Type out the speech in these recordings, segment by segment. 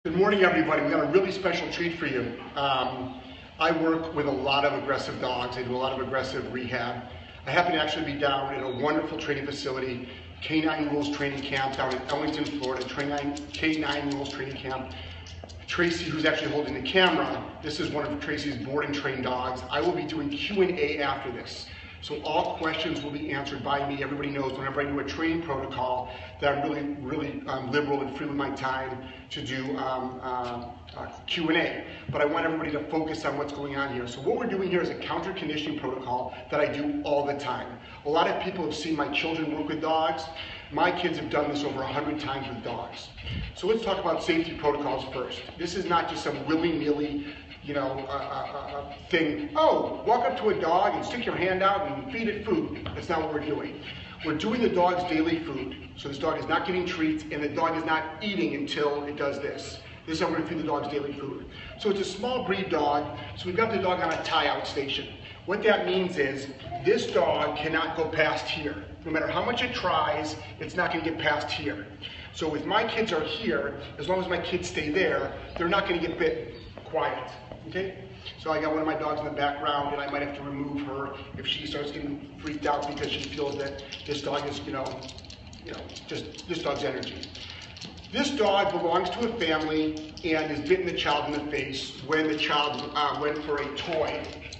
Good morning, everybody. We got a really special treat for you. I work with a lot of aggressive dogs. I do a lot of aggressive rehab. I happen to actually be down in a wonderful training facility, Canine Rules Training Camp down in Ellington, Florida, Canine Rules Training Camp. Tracy, who's actually holding the camera, this is one of Tracy's board and trained dogs. I will be doing Q&A after this. So all questions will be answered by me. Everybody knows whenever I do a training protocol that I'm really liberal and free with my time to do Q&A. But I want everybody to focus on what's going on here. So what we're doing here is a counter conditioning protocol that I do all the time. A lot of people have seen my children work with dogs. My kids have done this over 100 times with dogs. So let's talk about safety protocols first. This is not just some willy-nilly thing. Oh, walk up to a dog and stick your hand out and feed it food. That's not what we're doing. We're doing the dog's daily food. So this dog is not getting treats and the dog is not eating until it does this. This is how we're going to feed the dog's daily food. So it's a small breed dog. So we've got the dog on a tie-out station. What that means is this dog cannot go past here. No matter how much it tries, it's not going to get past here. So if my kids are here, as long as my kids stay there, they're not going to get bitten. Quiet. Okay? So I got one of my dogs in the background and I might have to remove her if she starts getting freaked out because she feels that this dog is, just this dog's energy. This dog belongs to a family and is bitten the child in the face when the child went for a toy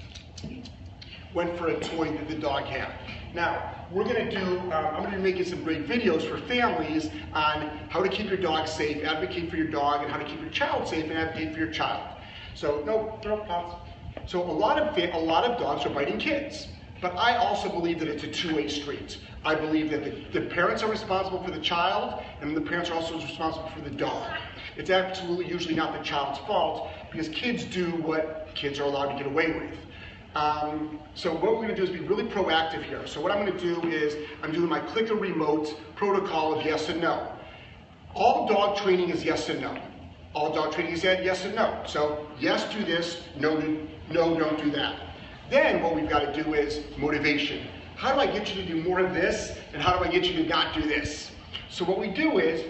that the dog had. Now, we're going to do, I'm going to be making some great videos for families on how to keep your dog safe, advocate for your dog, and how to keep your child safe and advocate for your child. So, no, pause. So a lot of dogs are biting kids, but I also believe that it's a two-way street. I believe that the parents are responsible for the child, and the parents are also responsible for the dog. It's absolutely usually not the child's fault, because kids do what kids are allowed to get away with. So what we're going to do is be really proactive here. So what I'm going to do is I'm doing my clicker remote protocol of yes and no. All dog training is yes and no. All dog training is yes and no. So yes, do this, no, don't do that. Then what we've got to do is motivation. How do I get you to do more of this, and how do I get you to not do this? So what we do is,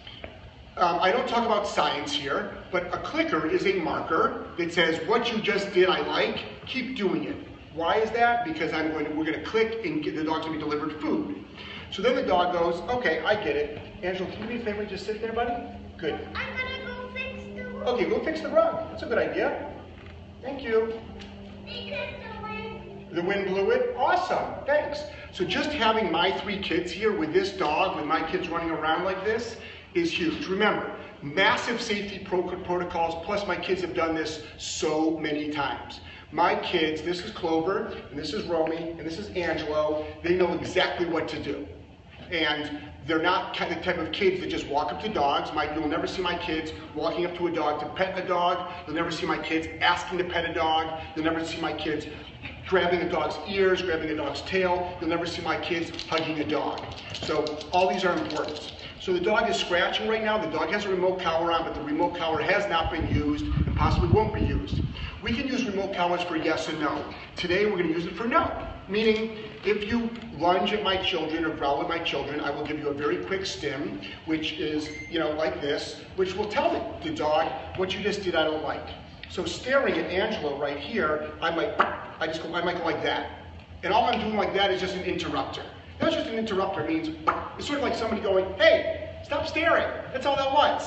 I don't talk about science here, but a clicker is a marker that says what you just did I like, keep doing it. Why is that? Because we're going to click and the dog's going to be delivered food. So then the dog goes, okay, I get it. Angela, can you do me a favor and just sit there, buddy? Good. I'm going to go fix the rug. Okay, go fix the rug. That's a good idea. Thank you. Because the wind blew it? Awesome, thanks. So just having my 3 kids here with this dog, with my kids running around like this, is huge. Remember, massive safety protocols, plus my kids have done this so many times. My kids, this is Clover, and this is Romy, and this is Angelo, they know exactly what to do. And they're not the type of kids that just walk up to dogs. You'll never see my kids walking up to a dog to pet a dog. You'll never see my kids asking to pet a dog. You'll never see my kids grabbing a dog's ears, grabbing a dog's tail. You'll never see my kids hugging a dog. So all these are important. So the dog is scratching right now. The dog has a remote collar on, but the remote collar has not been used and possibly won't be used. We can use remote collars for yes and no. Today we're going to use it for no. Meaning, if you lunge at my children or growl at my children, I will give you a very quick stim, which is, like this, which will tell the dog what you just did I don't like. So staring at Angelo right here, I might go like that. And all I'm doing like that is just an interrupter. That's just an interrupter. It means, it's sort of like somebody going, hey, stop staring. That's all that was.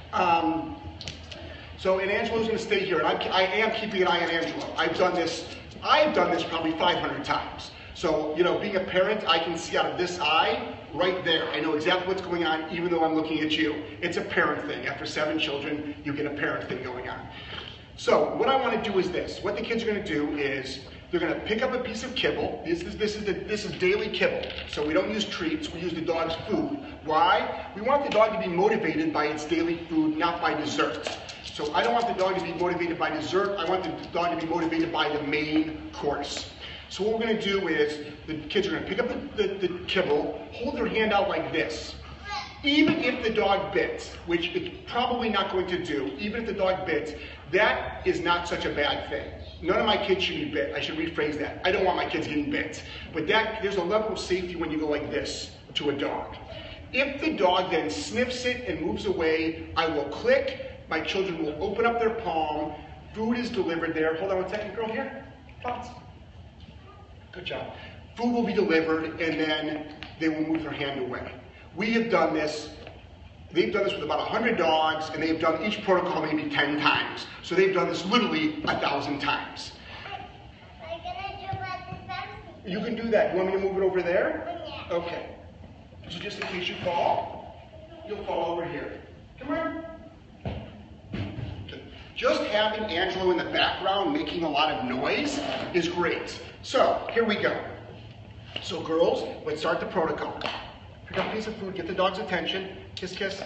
And Angelo's going to stay here, and I am keeping an eye on Angelo. I've done this probably 500 times. So, being a parent, I can see out of this eye, right there. I know exactly what's going on, even though I'm looking at you. It's a parent thing. After 7 children, you get a parent thing going on. So, what I want to do is this. What the kids are going to do is, they're going to pick up a piece of kibble. This is daily kibble. So we don't use treats, we use the dog's food. Why? We want the dog to be motivated by its daily food, not by desserts. So I don't want the dog to be motivated by dessert, I want the dog to be motivated by the main course. So what we're going to do is, the kids are going to pick up the kibble, hold their hand out like this. Even if the dog bits, which it's probably not going to do, even if the dog bits, that is not such a bad thing. None of my kids should be bit. I should rephrase that. I don't want my kids getting bit. But there's a level of safety when you go like this to a dog. If the dog then sniffs it and moves away, I will click my children will open up their palm, food is delivered there. Hold on one second, girl, here. Thoughts? Good job. Food will be delivered, and then they will move their hand away. We have done this. They've done this with about 100 dogs, and they've done each protocol maybe 10 times. So they've done this literally 1,000 times. I'm gonna do about the fancy. You can do that. You want me to move it over there? Yeah. Okay. So just in case you fall, you'll fall over here. Come on. Okay. Just having Angelo in the background making a lot of noise is great. So here we go. So girls, let's start the protocol. Pick up a piece of food, get the dog's attention. Kiss, kiss.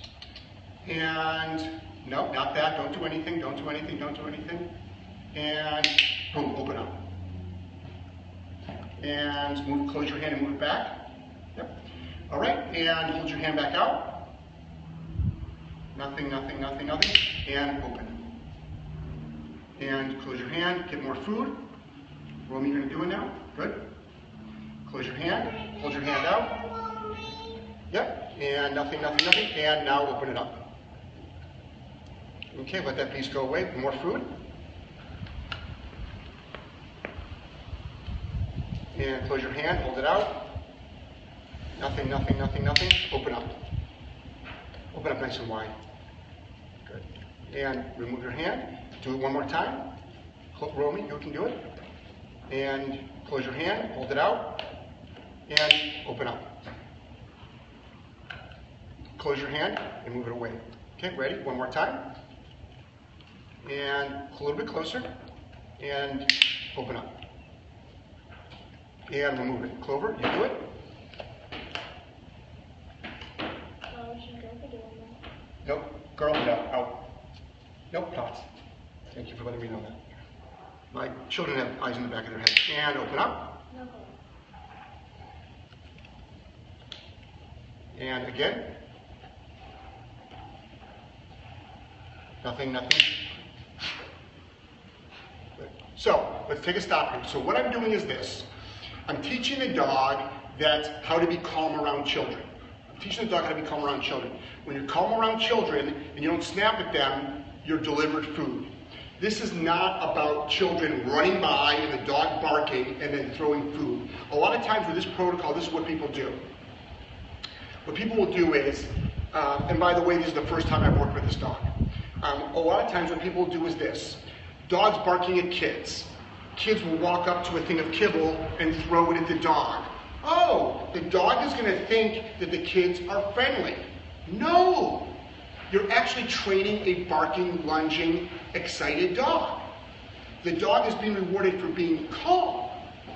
And, no, not that. Don't do anything, don't do anything, don't do anything. And, boom, open up. And move, close your hand and move it back. Yep. All right, and hold your hand back out. Nothing, nothing, nothing, nothing. And open. And close your hand, get more food. Romy, you're gonna do it now. Good. Close your hand, hold your hand out. Yep, and nothing, nothing, nothing, and now open it up. Okay, let that piece go away. More food. And close your hand, hold it out. Nothing, nothing, nothing, nothing. Open up. Open up nice and wide. Good. And remove your hand. Do it one more time. Romy, you can do it. And close your hand, hold it out, and open up. Close your hand and move it away. Okay, ready? One more time. And a little bit closer. And open up. And remove it. Clover, you do it. Nope. Girl, no. Out. Nope, Tots. Thank you for letting me know that. My children have eyes in the back of their head. And open up. No. And again. Nothing, nothing. Good. So, let's take a stop here. So what I'm doing is this. I'm teaching the dog how to be calm around children. I'm teaching the dog how to be calm around children. When you're calm around children and you don't snap at them, you're delivered food. This is not about children running by and the dog barking and then throwing food. A lot of times with this protocol, this is what people do. What people will do is, and by the way, this is the first time I've worked with this dog. A lot of times what people do is this. Dogs barking at kids. Kids will walk up to a thing of kibble and throw it at the dog. Oh, the dog is going to think that the kids are friendly. No! You're actually training a barking, lunging, excited dog. The dog is being rewarded for being calm.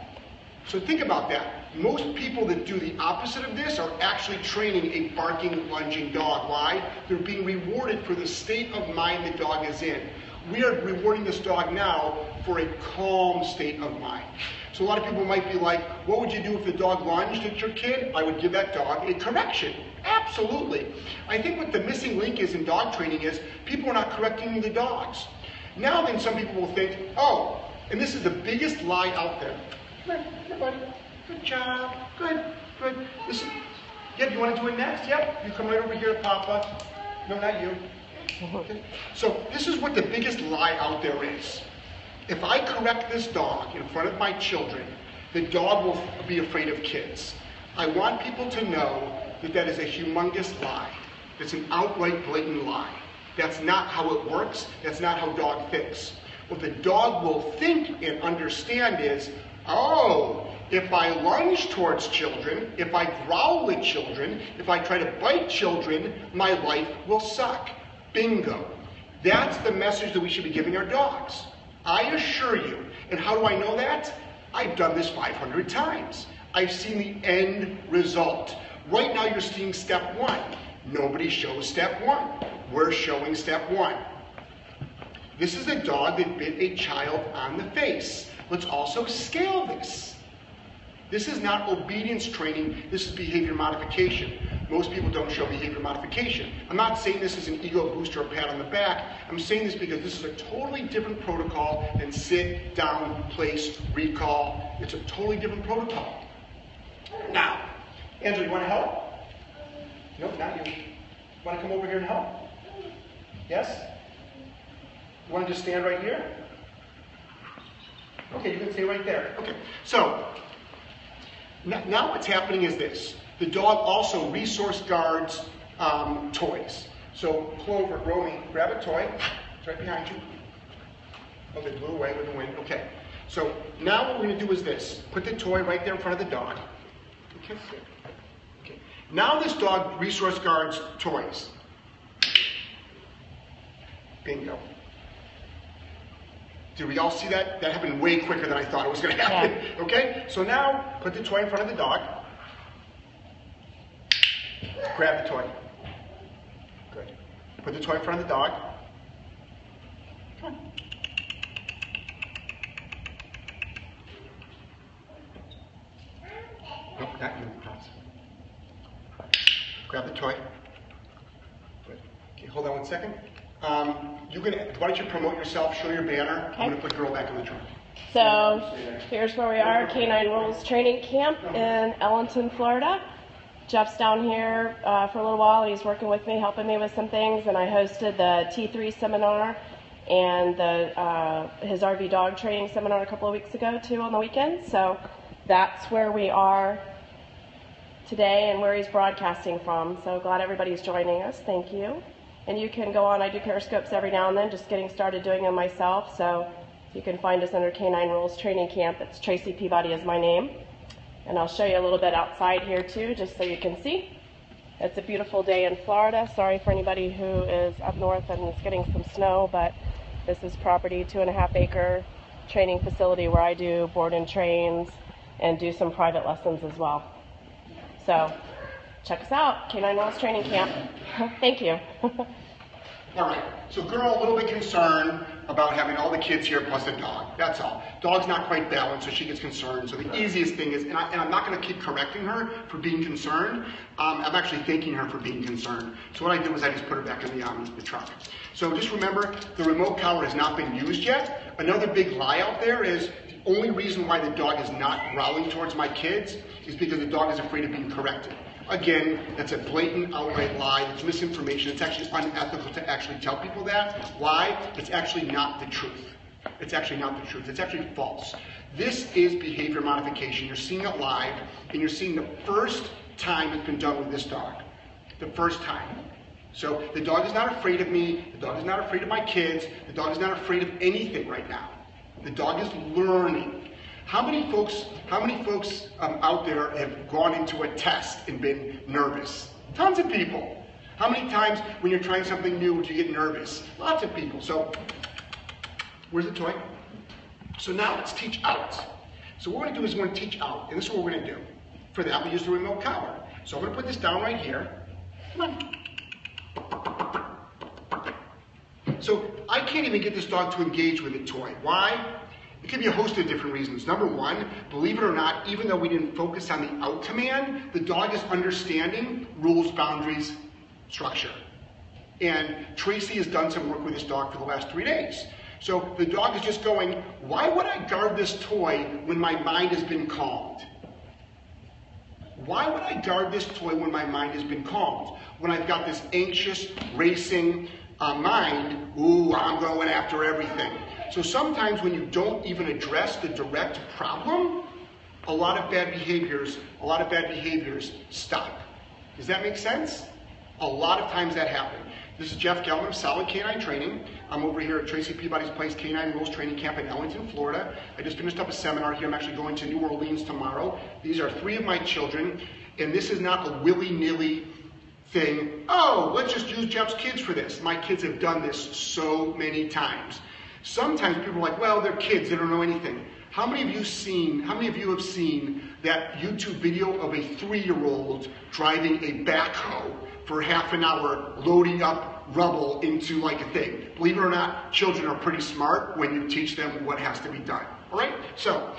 So think about that. Most people that do the opposite of this are actually training a barking, lunging dog. Why? They're being rewarded for the state of mind the dog is in. We are rewarding this dog now for a calm state of mind. So a lot of people might be like, what would you do if the dog lunged at your kid? I would give that dog a correction. Absolutely. I think what the missing link is in dog training is people are not correcting the dogs. Now then some people will think, oh, and this is the biggest lie out there. Come here, buddy. Good job. Good, good. Listen. Yep, you want to do it next? Yep. You come right over here, Papa. No, not you. Okay. So this is what the biggest lie out there is. If I correct this dog in front of my children, the dog will be afraid of kids. I want people to know that that is a humongous lie. It's an outright blatant lie. That's not how it works. That's not how dog thinks. What the dog will think and understand is, oh, if I lunge towards children, if I growl at children, if I try to bite children, my life will suck. Bingo. That's the message that we should be giving our dogs. I assure you. And how do I know that? I've done this 500 times. I've seen the end result. Right now you're seeing step one. Nobody shows step one. We're showing step one. This is a dog that bit a child on the face. Let's also scale this. This is not obedience training, this is behavior modification. Most people don't show behavior modification. I'm not saying this is an ego booster or a pat on the back. I'm saying this because this is a totally different protocol than sit, down, place, recall. It's a totally different protocol. Now, Angela, you want to help? No, not you. Want to come over here and help? Yes? You want to just stand right here? Okay, you can stay right there. Okay, so now what's happening is this. The dog also resource guards toys. So Clover, Romy, grab a toy. It's right behind you. Oh, they blew away with the wind. Okay. So now what we're going to do is this. Put the toy right there in front of the dog. Okay. Okay. Now this dog resource guards toys. Bingo. Did we all see that? That happened way quicker than I thought it was going to happen. Yeah. Okay? So now put the toy in front of the dog. Grab the toy. Good. Put the toy in front of the dog. Come on. Nope, not you. Grab the toy. Good. Okay, hold on 1 second. Why don't you promote yourself, show your banner. Okay. I'm going to put girl back in the trunk. So here's where we are, Canine Rules Training Camp in Ellenton, Florida. Jeff's down here for a little while. He's working with me, helping me with some things, and I hosted the T3 seminar and his RV dog training seminar a couple of weeks ago too on the weekend. So that's where we are today and where he's broadcasting from. So glad everybody's joining us. Thank you. And you can go on, I do Periscopes every now and then, just getting started doing them myself. So you can find us under Canine Rules Training Camp. It's Tracy Peabody is my name. And I'll show you a little bit outside here too, just so you can see. It's a beautiful day in Florida. Sorry for anybody who is up north and is getting some snow, but this is property, 2.5 acre training facility where I do board and trains and do some private lessons as well. So check us out, Canine Rules Training Camp. Thank you. All right, so girl a little bit concerned about having all the kids here plus a dog. That's all. Dog's not quite balanced, so she gets concerned. So the easiest thing is, and I'm not going to keep correcting her for being concerned. I'm actually thanking her for being concerned. So what I did was I just put her back in the truck. So just remember, the remote collar has not been used yet. Another big lie out there is the only reason why the dog is not growling towards my kids is because the dog is afraid of being corrected. Again, that's a blatant, outright lie. It's misinformation. It's actually unethical to actually tell people that. Why? It's actually not the truth. It's actually not the truth. It's actually false. This is behavior modification. You're seeing it live, and you're seeing the first time it's been done with this dog. The first time. So the dog is not afraid of me. The dog is not afraid of my kids. The dog is not afraid of anything right now. The dog is learning. How many folks out there have gone into a test and been nervous? Tons of people. How many times when you're trying something new would you get nervous? Lots of people. So, where's the toy? So now let's teach out. So what we're going to do is we're going to teach out, and this is what we're going to do. For that, we use the remote collar. So I'm going to put this down right here. Come on. So I can't even get this dog to engage with the toy. Why? It could be a host of different reasons. Number one, believe it or not, even though we didn't focus on the out command, the dog is understanding rules, boundaries, structure. And Tracy has done some work with this dog for the last 3 days. So the dog is just going, why would I guard this toy when my mind has been calmed? Why would I guard this toy when my mind has been calmed? When I've got this anxious, racing mind, ooh, I'm going after everything. So sometimes when you don't even address the direct problem, a lot of bad behaviors stop. Does that make sense? A lot of times that happens. This is Jeff Gellman, Solid Canine Training. I'm over here at Tracy Peabody's Place Canine Rules Training Camp in Ellington, Florida. I just finished up a seminar here. I'm actually going to New Orleans tomorrow. These are 3 of my children, and this is not a willy-nilly thing. Oh, let's just use Jeff's kids for this. My kids have done this so many times. Sometimes people are like, well, they're kids, they don't know anything. How many of you have seen that YouTube video of a 3-year-old driving a backhoe for half an hour, loading up rubble into like a thing? Believe it or not, children are pretty smart when you teach them what has to be done. All right? So,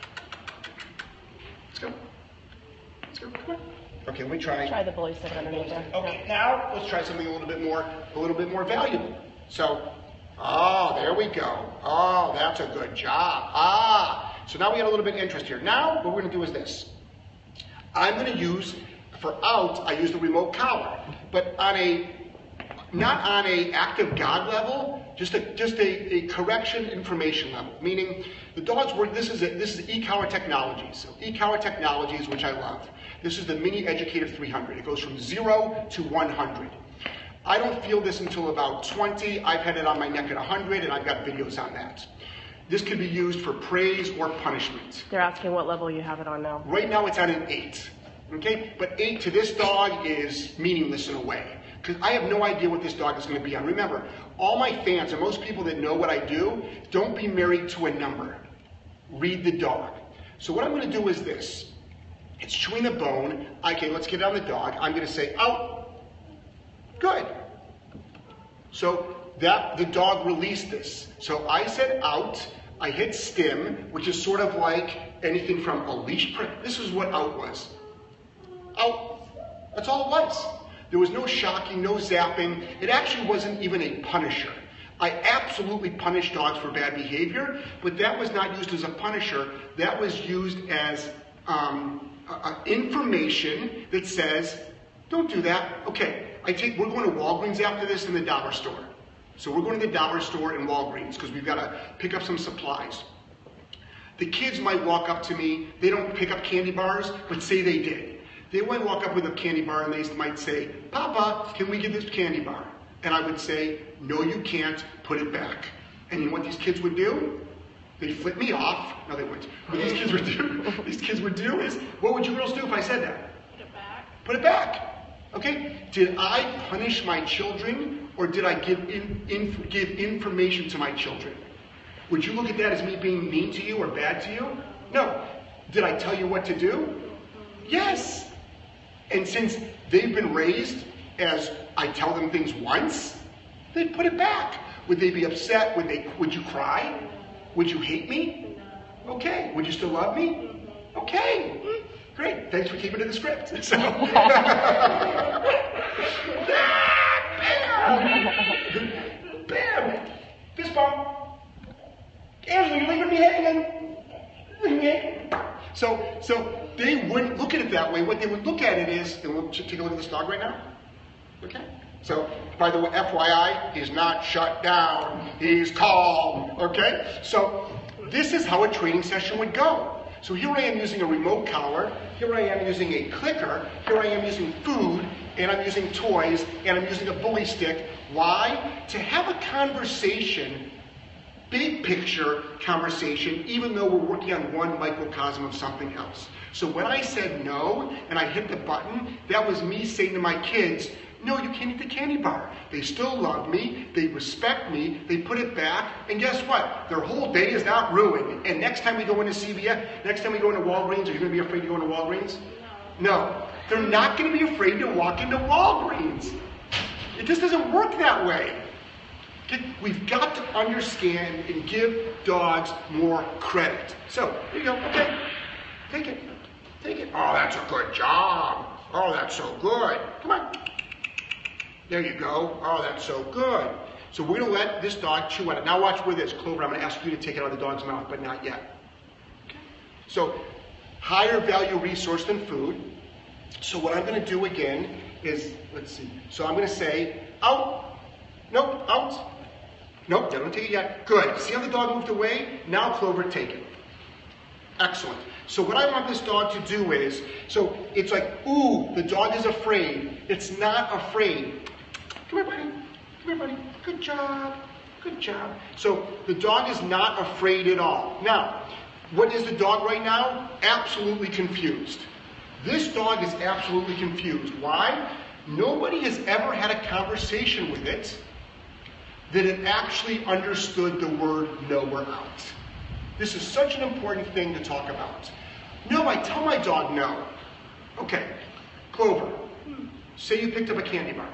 let's go. Let's go. Come on. Okay, let me try. Try the bully stick underneath there. Okay, now let's try something a little bit more valuable. So. Oh, there we go. Oh, that's a good job. So now we got a little bit of interest here. Now, what we're going to do is this. I'm going to use, for out, I use the remote collar. But on not on a act of God level, just a correction information level. Meaning the dogs work. This is e-collar technologies. So e-collar technologies, which I love. This is the Mini Educator 300. It goes from 0 to 100. I don't feel this until about 20. I've had it on my neck at 100, and I've got videos on that. This can be used for praise or punishment. They're asking what level you have it on now. Right now it's at an 8. Okay? But 8 to this dog is meaningless in a way. Because I have no idea what this dog is going to be on. Remember, all my fans and most people that know what I do, don't be married to a number. Read the dog. So what I'm going to do is this. It's chewing the bone. Okay, let's get it on the dog. I'm going to say, out. Good. So that the dog released this. So I said out. I hit stim, which is sort of like anything from a leash prick. This is what out was. Out. That's all it was. There was no shocking, no zapping. It actually wasn't even a punisher. I absolutely punish dogs for bad behavior, but that was not used as a punisher. That was used as information that says, don't do that. Okay, we're going to Walgreens after this in the dollar store. So we're going to the dollar store and Walgreens because we've got to pick up some supplies. The kids might walk up to me. They don't pick up candy bars, but say they did. They might walk up with a candy bar and they might say, Papa, can we get this candy bar? And I would say, no, you can't, put it back. And you know what these kids would do? They'd flip me off. No, they wouldn't. What these kids would do is, what would you girls do if I said that? Put it back. Put it back. Okay? Did I punish my children or did I give information to my children? Would you look at that as me being mean to you or bad to you? No. Did I tell you what to do? Yes. And since they've been raised as I tell them things once, they put it back. Would they be upset? Would you cry? Would you hate me? Okay. Would you still love me? Okay. Great. Thanks for keeping to the script. So, bam! Bam! Fist bump. Angela, you're leaving me hanging. So they wouldn't look at it that way. What they would look at it is, and we'll take a look at this dog right now. Okay? So, by the way, FYI, he's not shut down. He's calm. Okay? So, this is how a training session would go. So here I am using a remote collar. Here I am using a clicker. Here I am using food. And I'm using toys. And I'm using a bully stick. Why? To have a conversation, big picture conversation, even though we're working on one microcosm of something else. So when I said no, and I hit the button, that was me saying to my kids, no, you can't eat the candy bar. They still love me, they respect me, they put it back, and guess what? Their whole day is not ruined. And next time we go into CVS, next time we go into Walgreens, are you going to be afraid to go into Walgreens? No. They're not going to be afraid to walk into Walgreens. It just doesn't work that way. We've got to understand and give dogs more credit. So, here you go. Okay. Take it. Take it. Oh, that's a good job. Oh, that's so good. Come on. There you go. Oh, that's so good. So we're going to let this dog chew on it. Now watch with this. Clover, I'm going to ask you to take it out of the dog's mouth, but not yet. Okay. So, higher value resource than food. So what I'm going to do again is, let's see. So I'm going to say, out. Nope, out. Nope, they don't take it yet. Good. See how the dog moved away? Now, Clover, take it. Excellent. So what I want this dog to do is, so it's like, ooh, the dog is afraid. It's not afraid. Come here, buddy. Come here, buddy. Good job. Good job. So the dog is not afraid at all. Now, what is the dog right now? Absolutely confused. This dog is absolutely confused. Why? Nobody has ever had a conversation with it that it actually understood the word no or out. This is such an important thing to talk about. No, I tell my dog no. Okay, Clover, say you picked up a candy bar.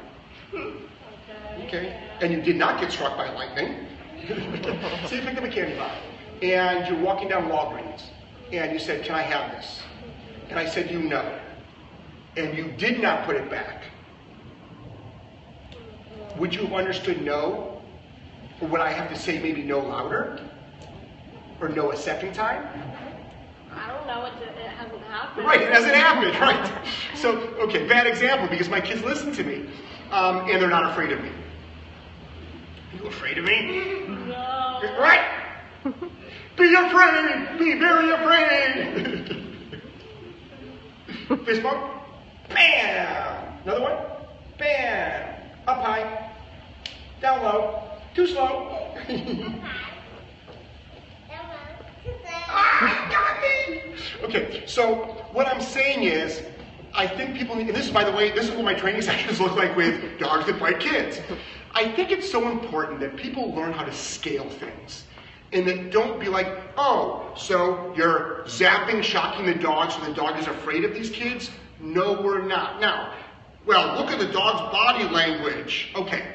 Okay, and you did not get struck by lightning. Say you picked up a candy bar, and you're walking down Walgreens, and you said, can I have this? And I said, you no. And you did not put it back. Would you have understood no? Or would I have to say maybe no louder? Or no a second time? I don't know. It hasn't happened. Right, it hasn't happened, right. So, okay, bad example because my kids listen to me. And they're not afraid of me. You afraid of me? No. Right? Be afraid! Be very afraid! Fist bump. Bam! Another one. Bam! Up high. Down low. Too slow. Okay, so what I'm saying is, I think people need, and this is, by the way, this is what my training sessions look like with dogs that bite kids. I think it's so important that people learn how to scale things. And that don't be like, oh, so you're zapping, shocking the dog so the dog is afraid of these kids? No, we're not. Now, well, look at the dog's body language. Okay.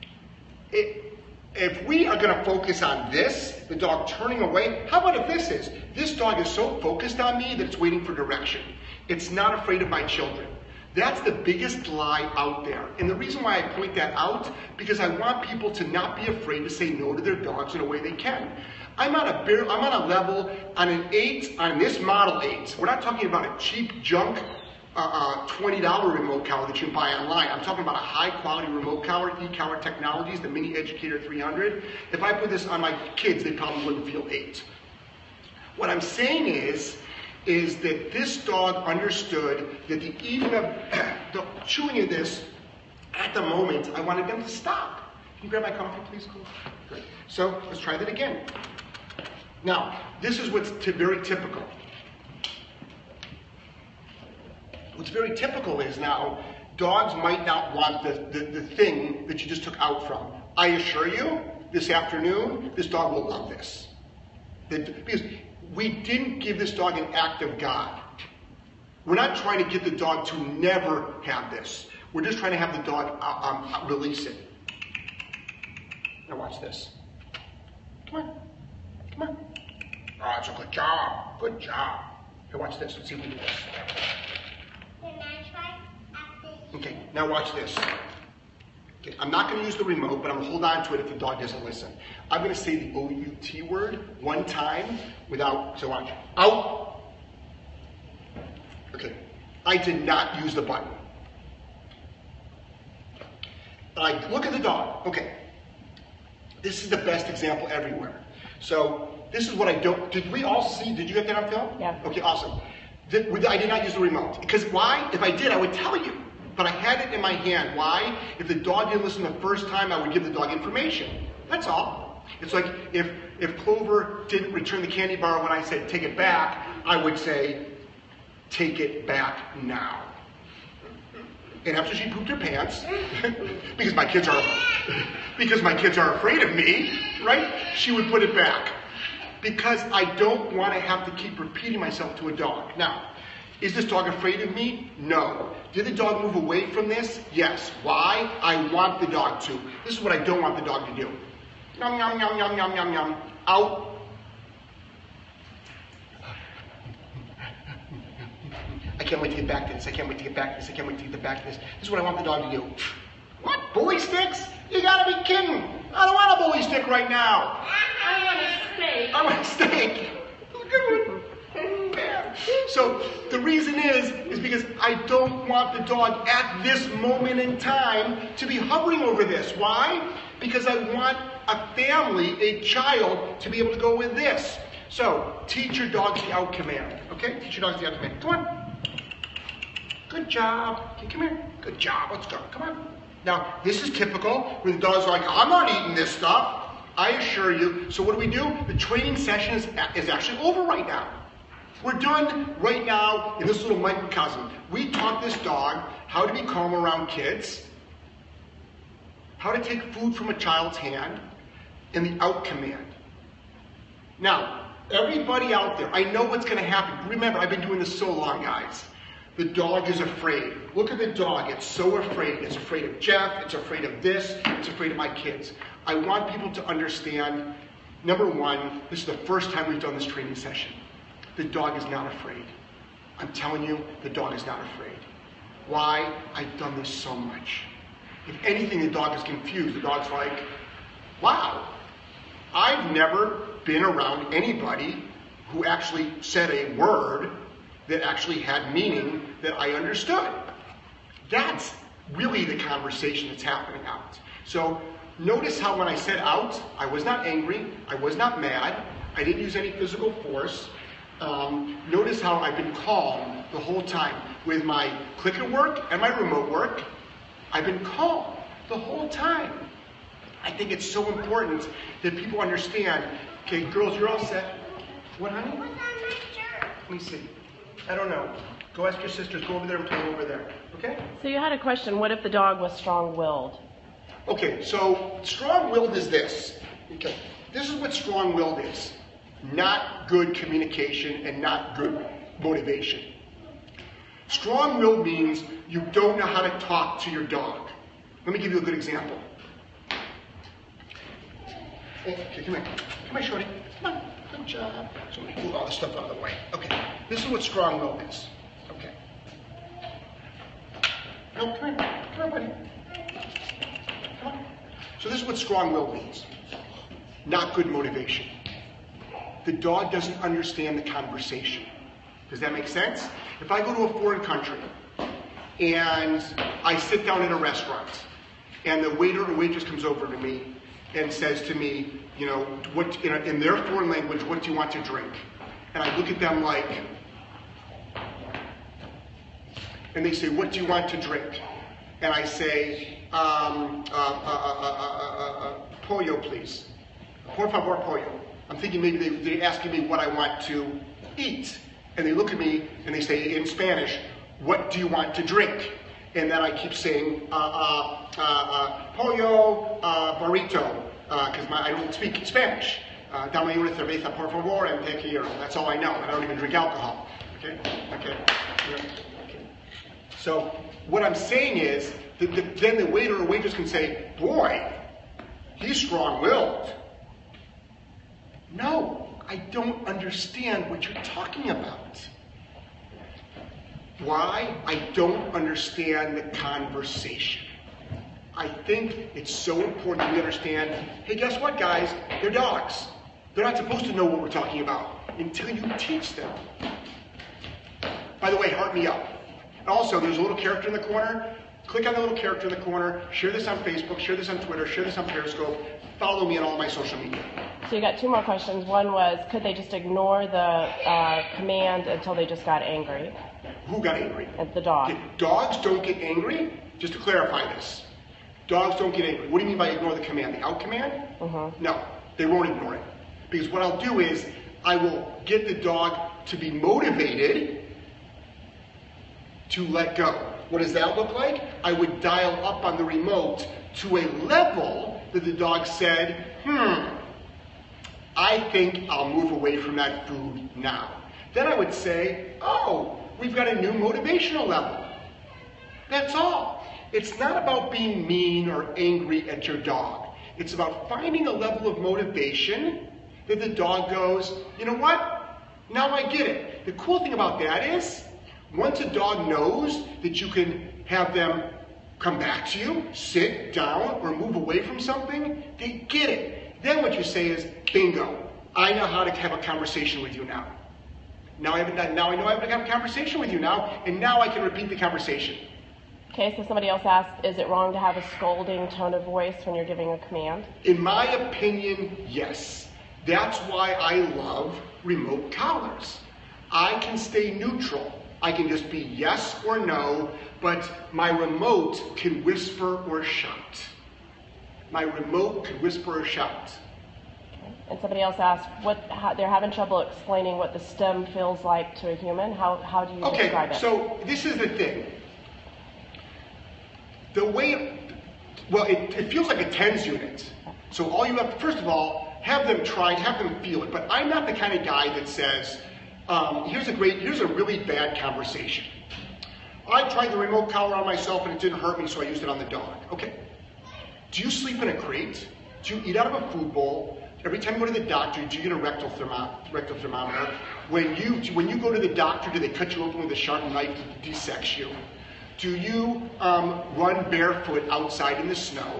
If we are going to focus on this, the dog turning away, how about if this is? This dog is so focused on me that it's waiting for direction. It's not afraid of my children. That's the biggest lie out there. And the reason why I point that out, because I want people to not be afraid to say no to their dogs in a way they can. I'm on a level, on an 8, on this Model 8. We're not talking about a cheap junk $20 remote collar that you can buy online. I'm talking about a high quality remote collar, e-collar technologies, the Mini Educator 300. If I put this on my kids, they probably wouldn't feel 8. What I'm saying is that this dog understood that the eating of, the chewing of this, at the moment, I wanted them to stop. Can you grab my coffee, please? Cool. Good. So let's try that again. Now, this is what's very typical. What's very typical is now, dogs might not want the thing that you just took out from. I assure you, this afternoon, this dog will love this. Because we didn't give this dog an act of God. We're not trying to get the dog to never have this. We're just trying to have the dog release it. Now watch this. Come on. Come on. Oh, it's a good job. Good job. Here, watch this. Let's see if we do this. Okay, now watch this. Okay, I'm not going to use the remote, but I'm going to hold on to it if the dog doesn't listen. I'm going to say the O-U-T word one time without, so watch. Out. Okay, I did not use the button. I look at the dog. Okay, this is the best example everywhere. So this is what I don't, did we all see, did you get that on film? Yeah. Okay, awesome. I did not use the remote. Because why? If I did, I would tell you. But I had it in my hand. Why? If the dog didn't listen the first time, I would give the dog information. That's all. It's like if Clover didn't return the candy bar when I said take it back, I would say take it back now. And after she pooped her pants, because my kids are afraid of me, right? She would put it back. Because I don't want to have to keep repeating myself to a dog. Now, is this dog afraid of me? No. Did the dog move away from this? Yes. Why? I want the dog to. This is what I don't want the dog to do. Yum, yum, yum, yum, yum, yum, yum. Out. I can't wait to get back to this. I can't wait to get back to this. I can't wait to get back to this. This is what I want the dog to do. What? Bully sticks? You gotta be kidding. I don't want a bully stick right now. I want a steak. I want a steak. So the reason is because I don't want the dog at this moment in time to be hovering over this. Why? Because I want a family, a child, to be able to go with this. So teach your dogs the out command. Okay? Teach your dogs the out command. Come on. Good job. Okay, come here. Good job. Let's go. Come on. Now, this is typical when the dogs are like, I'm not eating this stuff. I assure you. So what do? The training session is actually over right now. We're done right now in this little microcosm. We taught this dog how to be calm around kids, how to take food from a child's hand, and the out command. Now, everybody out there, I know what's going to happen. Remember, I've been doing this so long, guys. The dog is afraid. Look at the dog. It's so afraid. It's afraid of Jeff. It's afraid of this. It's afraid of my kids. I want people to understand, number one, this is the first time we've done this training session. The dog is not afraid. I'm telling you, the dog is not afraid. Why? I've done this so much. If anything, the dog is confused. The dog's like, wow, I've never been around anybody who actually said a word that actually had meaning that I understood. That's really the conversation that's happening out. So Notice how when I said out, I was not angry, I was not mad, I didn't use any physical force. Notice how I've been calm the whole time. With my clicker work and my remote work, I've been calm the whole time. I think it's so important that people understand, okay, girls, you're all set. What, honey? What's on my shirt? Let me see. I don't know. Go ask your sisters, go over there and play over there, okay? So you had a question, what if the dog was strong-willed? Okay, so strong-willed is this. Okay, this is what strong-willed is. Not good communication and not good motivation. Strong-willed means you don't know how to talk to your dog. Let me give you a good example. Okay, come here. Come here, shorty. Come on. Good job. So let me move all this stuff out of the way. Okay, this is what strong-willed is. Okay. No, come here. Come here, buddy. Come on. So this is what strong-willed means. Not good motivation. The dog doesn't understand the conversation. Does that make sense? If I go to a foreign country and I sit down in a restaurant and the waiter or waitress comes over to me and says to me, you know, what, in their foreign language, what do you want to drink? And I look at them like, and they say, what do you want to drink? And I say, pollo, please. Por favor, pollo. I'm thinking maybe they're asking me what I want to eat. And they look at me and they say in Spanish, what do you want to drink? And then I keep saying, pollo burrito, because I don't speak Spanish. Dame una cerveza, por favor, and te quiero. That's all I know, and I don't even drink alcohol. Okay? Okay. So what I'm saying is, then the waiter or waitress can say, boy, he's strong-willed. No. I don't understand what you're talking about. Why? I don't understand the conversation. I think it's so important we understand, hey, guess what, guys? They're dogs. They're not supposed to know what we're talking about until you teach them. By the way, heart me up. Also, there's a little character in the corner. Click on the little character in the corner. Share this on Facebook. Share this on Twitter. Share this on Periscope. Follow me on all my social media. So you got two more questions. One was, could they just ignore the command until they just got angry? Who got angry? At the dog. Dogs don't get angry? Just to clarify this. Dogs don't get angry. What do you mean by ignore the command? The out command? Mm-hmm. No, they won't ignore it. Because what I'll do is, I will get the dog to be motivated to let go. What does that look like? I would dial up on the remote to a level that the dog said, I think I'll move away from that food now. Then I would say, oh, we've got a new motivational level. That's all. It's not about being mean or angry at your dog. It's about finding a level of motivation that the dog goes, you know what? Now I get it. The cool thing about that is, once a dog knows that you can have them come back to you, sit down, or move away from something, they get it. Then what you say is, bingo, I know how to have a conversation with you now. Now I know I have a conversation with you now, and now I can repeat the conversation. Okay, so somebody else asked, is it wrong to have a scolding tone of voice when you're giving a command? In my opinion, yes. That's why I love remote collars. I can stay neutral. I can just be yes or no, but my remote can whisper or shout. My remote can whisper or shout. And somebody else asked, they're having trouble explaining what the stem feels like to a human. How do you describe it? Okay, so this is the thing. The way, it feels like a TENS unit. So all you have, first of all, have them try, have them feel it. But I'm not the kind of guy that says, here's a really bad conversation. I tried the remote collar on myself and it didn't hurt me, so I used it on the dog. Okay. Do you sleep in a crate? Do you eat out of a food bowl? Every time you go to the doctor, do you get a rectal thermometer? When you go to the doctor, do they cut you open with a sharp knife that dissects you? Do you run barefoot outside in the snow?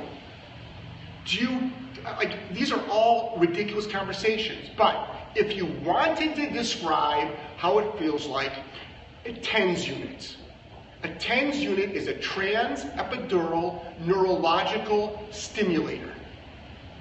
These are all ridiculous conversations. But if you wanted to describe how it feels like, a TENS unit. A TENS unit is a trans-epidural neurological stimulator.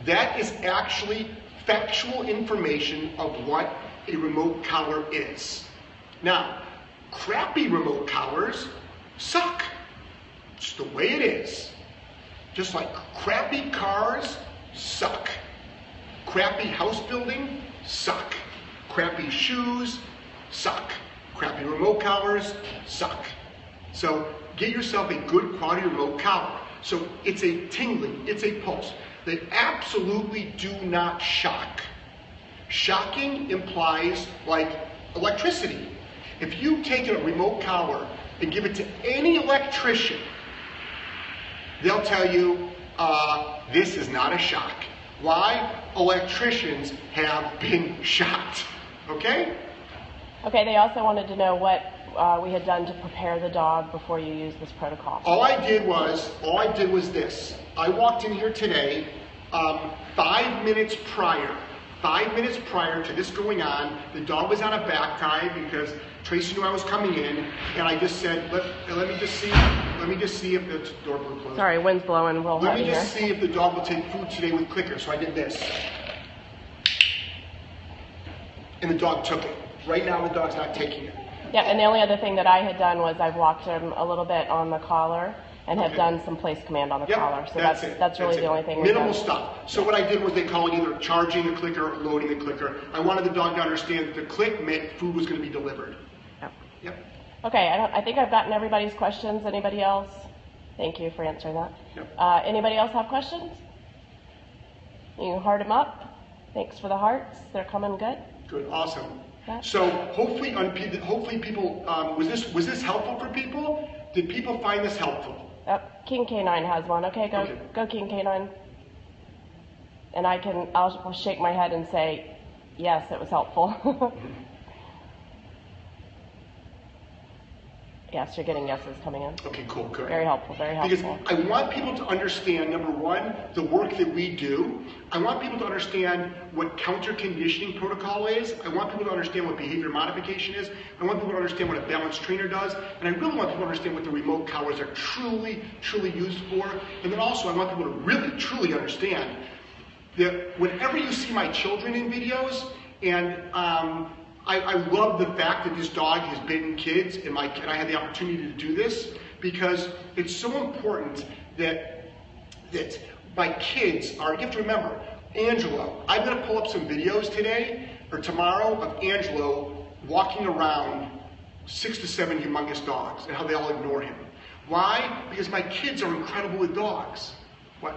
That is actually factual information of what a remote collar is. Now, crappy remote collars suck. It's the way it is. Just like crappy cars suck. Crappy house building suck. Crappy shoes suck. Crappy remote collars suck. So get yourself a good quality remote collar. So it's a tingling, it's a pulse. They absolutely do not shock. Shocking implies like electricity. If you take a remote collar and give it to any electrician, they'll tell you, this is not a shock. Why? Electricians have been shocked. Okay? Okay, they also wanted to know what we had done to prepare the dog before you used this protocol. All I did was this. I walked in here today 5 minutes prior. 5 minutes prior to this going on, the dog was on a back tie because Tracy knew I was coming in, and I just said, let me just see if the door will close. Sorry, wind's blowing real Let heavy me just here. see if the dog will take food today with clicker. So I did this. And the dog took it. Right now the dog's not taking it. Yeah, and the only other thing that I had done was I've walked him a little bit on the collar and have done some place command on the collar. So that's really the only thing. Minimal stuff. So what I did was they call it either charging the clicker or loading the clicker. I wanted the dog to understand that the click meant food was going to be delivered. Yep. Okay, I think I've gotten everybody's questions. Anybody else? Thank you for answering that. Yep. Anybody else have questions? You can heart them up. Thanks for the hearts. They're coming good. Good. Awesome. Yeah. So hopefully people, was this helpful for people? Did people find this helpful? King K9 has one. Okay, go King K9. And I'll shake my head and say, yes, it was helpful. Yes, you're getting yeses coming in. Okay, cool, good. Very helpful, very helpful. Because I want people to understand, number one, the work that we do. I want people to understand what counter-conditioning protocol is. I want people to understand what behavior modification is. I want people to understand what a balanced trainer does. And I really want people to understand what the remote collars are truly, truly used for. And then also I want people to really, truly understand that whenever you see my children in videos, and I love the fact that this dog has bitten kids, and I had the opportunity to do this because it's so important that my kids are. You have to remember, Angelo. I'm going to pull up some videos today or tomorrow of Angelo walking around 6 to 7 humongous dogs and how they all ignore him. Why? Because my kids are incredible with dogs. What?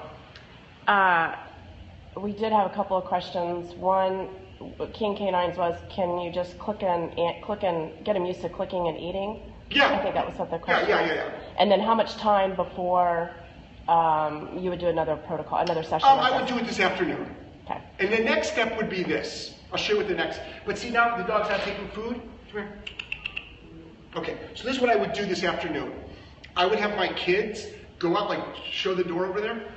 We did have a couple of questions. One, King K9's was, can you just click and get him used to clicking and eating? Yeah. I think that was what the question was. Yeah. And then how much time before you would do another protocol, another session? I would do it this afternoon. Okay. And the next step would be this. I'll show you what the next. But see, now the dog's not taking food. Come here. Okay, so this is what I would do this afternoon. I would have my kids go out, like show the door over there.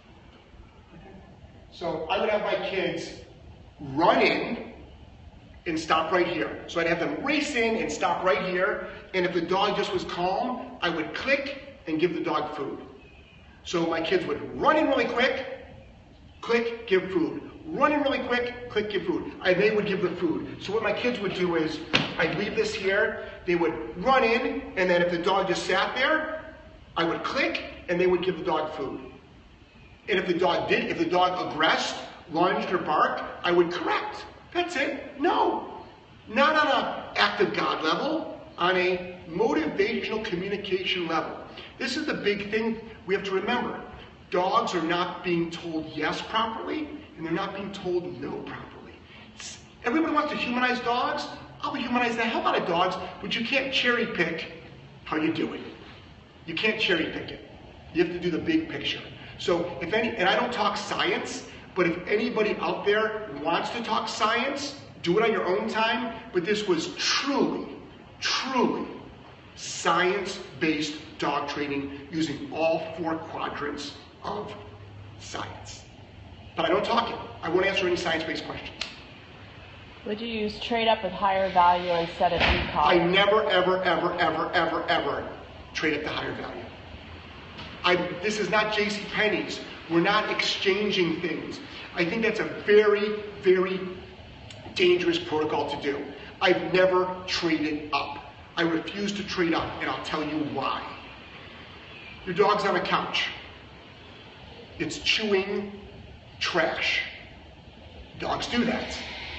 So I would have my kids run in and stop right here. So I'd have them race in and stop right here. And if the dog just was calm, I would click and give the dog food. So my kids would run in really quick, click, give food. Run in really quick, click, give food. And they would give the food. So what my kids would do is, I'd leave this here, they would run in, and then if the dog just sat there, I would click, and they would give the dog food. And if the dog aggressed, lunged, or barked, I would correct. That's it. No. Not on an act of God level, on a motivational communication level. This is the big thing we have to remember. Dogs are not being told yes properly, and they're not being told no properly. Everybody wants to humanize dogs. I'll humanize the hell out of dogs, but you can't cherry pick how you do it. You can't cherry pick it. You have to do the big picture. So and I don't talk science, but if anybody out there wants to talk science, do it on your own time. But this was truly, truly science-based dog training using all 4 quadrants of science. But I don't talk it. I won't answer any science-based questions. Would you use trade up with higher value instead of recall? I never, ever, ever, ever, ever, ever trade up the higher value. This is not JCPenney's We're not exchanging things. I think that's a very, very dangerous protocol to do. I've never traded up. I refuse to trade up, and I'll tell you why. Your dog's on a couch. It's chewing trash. Dogs do that.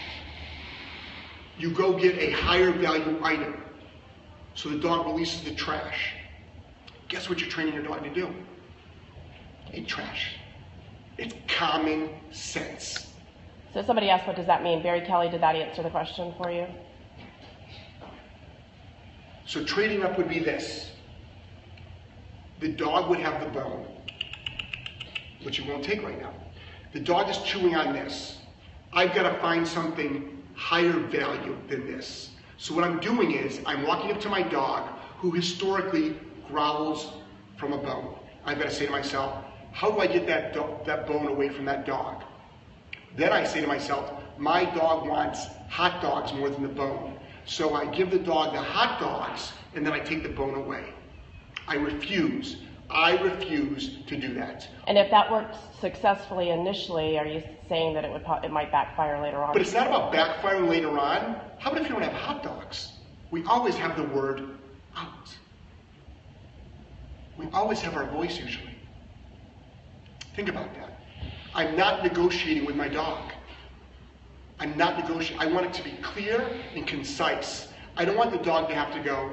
You go get a higher value item, so the dog releases the trash. Guess what you're training your dog to do? Eat trash. It's common sense. So somebody asked, what does that mean? Barry Kelly, did that answer the question for you? So trading up would be this. The dog would have the bone, which you won't take right now. The dog is chewing on this. I've got to find something higher value than this. So what I'm doing is I'm walking up to my dog who historically growls from a bone. I've got to say to myself, how do I get that bone away from that dog? Then I say to myself, my dog wants hot dogs more than the bone. So I give the dog the hot dogs and then I take the bone away. I refuse to do that. And if that works successfully initially, are you saying that it might backfire later on? But it's not about backfiring later on. How about if you don't have hot dogs? We always have the word out. We always have our voice usually. Think about that. I'm not negotiating with my dog. I'm not negotiating. I want it to be clear and concise. I don't want the dog to have to go,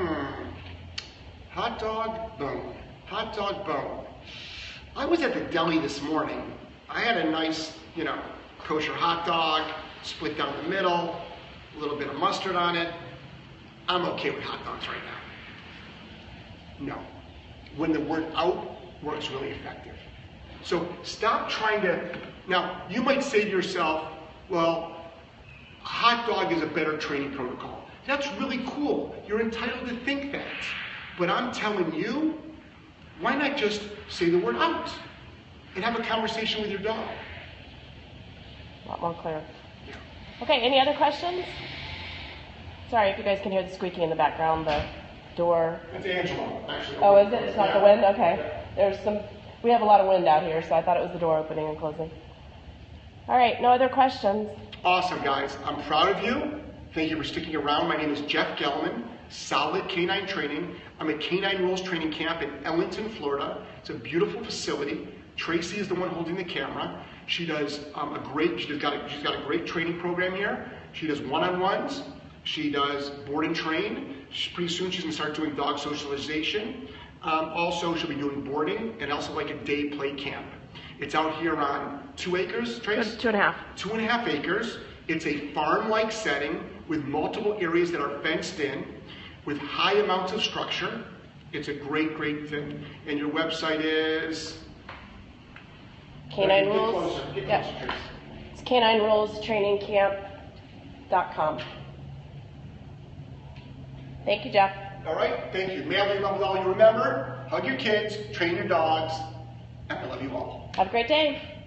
hot dog, bone. Hot dog, bone. I was at the deli this morning. I had a nice, kosher hot dog, split down the middle, a little bit of mustard on it. I'm okay with hot dogs right now. No. When the word out works really effective. So stop trying to, now you might say to yourself, well, a hot dog is a better training protocol. That's really cool. You're entitled to think that. But I'm telling you, why not just say the word out and have a conversation with your dog? A lot more clear. Yeah. Okay, any other questions? Sorry if you guys can hear the squeaking in the background, the door. It's Angela, actually. Oh, is it? It's not the wind? Okay. We have a lot of wind out here, so I thought it was the door opening and closing. All right, no other questions. Awesome, guys. I'm proud of you. Thank you for sticking around. My name is Jeff Gellman, Solid Canine Training. I'm at Canine Rules Training Camp in Ellington, Florida. It's a beautiful facility. Tracy is the one holding the camera. She does she's got a great training program here. She does one-on-ones. She does board and train. Pretty soon she's gonna start doing dog socialization. Also, she'll be doing boarding and also like a day play camp. It's out here on 2 acres, Trace? 2.5. 2.5 acres. It's a farm-like setting with multiple areas that are fenced in, with high amounts of structure. It's a great, great thing. And your website is? Canine Get Rules. closer, Yep. Trace. It's caninerulstrainingcamp.com. Thank you, Jeff. All right, thank you. May I leave you with all you remember? Hug your kids, train your dogs, and I love you all. Have a great day.